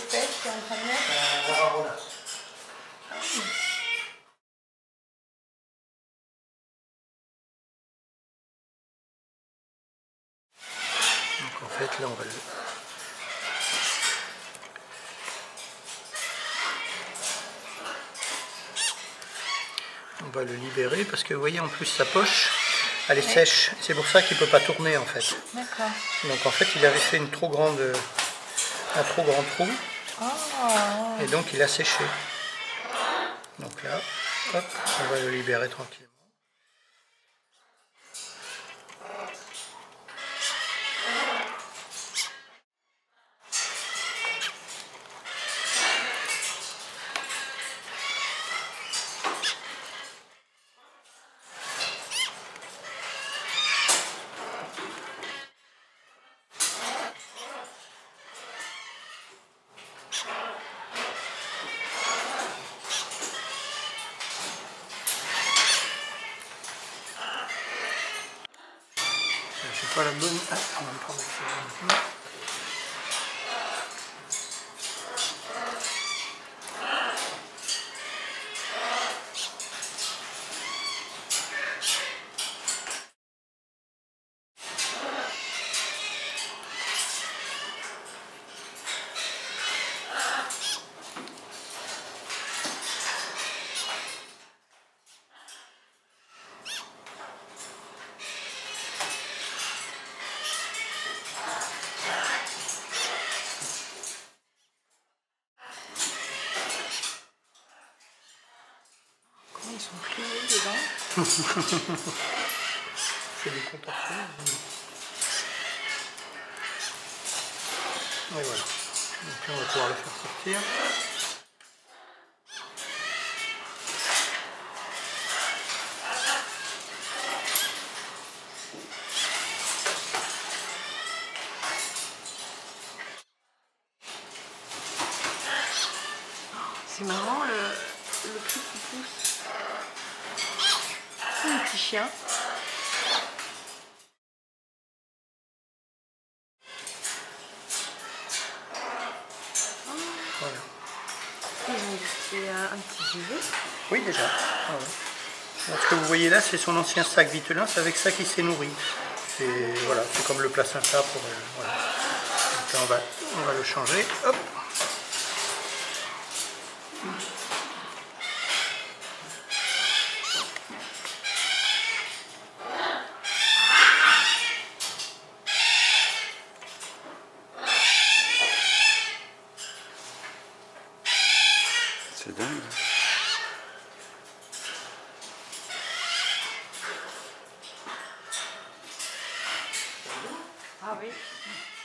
fait? Tu es en train de mettre Donc en fait là on va le libérer parce que vous voyez en plus sa poche elle est sèche, c'est pour ça qu'il ne peut pas tourner en fait. D'accord. Donc en fait il avait fait un trop grand trou et donc il a séché. Donc là, hop, on va le libérer tranquillement. Je sais pas la bonne. Ah, on va me prendre maintenant. Ils sont pliés dedans. C'est des contorsions. Et voilà. Donc là on va pouvoir le faire sortir. C'est marrant le truc qui pousse. C'est un petit chien. Voilà. Ils ont c'est un petit duvet. Oui déjà. Ah ouais. Alors, ce que vous voyez là c'est son ancien sac Vitelin, c'est avec ça qu'il s'est nourri. Voilà, c'est comme le placenta pour. Voilà. Donc là on va le changer. Hop. C'est dingue. Ah oui.